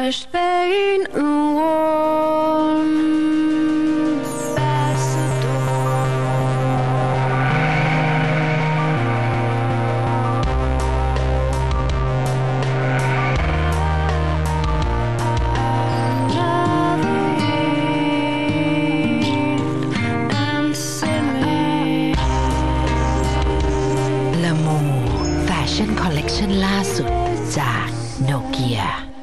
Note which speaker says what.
Speaker 1: Spain a warm
Speaker 2: ละโมแฟชั่นคอลเลกชันล่าสุดจากโนเกีย